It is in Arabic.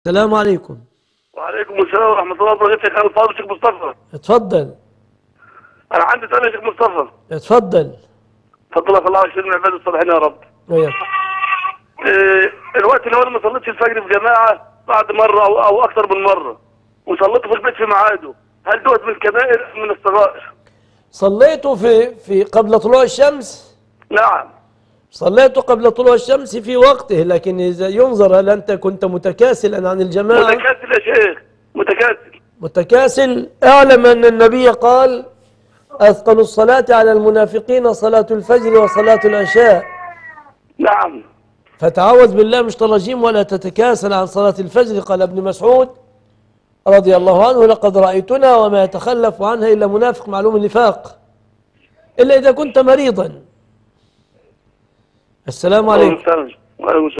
السلام عليكم. وعليكم السلام ورحمة الله وبركاته. أنا الفاضل شيخ مصطفى. اتفضل. أنا عندي سؤال يا شيخ مصطفى. اتفضل. فضلك الله ويشفي من عباد الصالحين يا رب. وياك. الوقت اللي أنا ما صليتش الفجر في جماعة بعد مرة أو أكثر من مرة، وصليته في البيت في ميعاده، هل دوت من الكبائر أم من الصغائر؟ صليته في قبل طلوع الشمس؟ نعم. صليته قبل طلوع الشمس في وقته، لكن إذا ينظر هل أنت كنت متكاسلا عن الجماعة؟ متكاسل يا شيخ، متكاسل. متكاسل. اعلم أن النبي قال: أثقل الصلاة على المنافقين صلاة الفجر وصلاة العشاء. نعم. فتعوذ بالله مش ترجيم ولا تتكاسل عن صلاة الفجر. قال ابن مسعود رضي الله عنه: لقد رأيتنا وما يتخلف عنها إلا منافق معلوم النفاق، إلا إذا كنت مريضا. السلام عليكم. وعليكم السلام.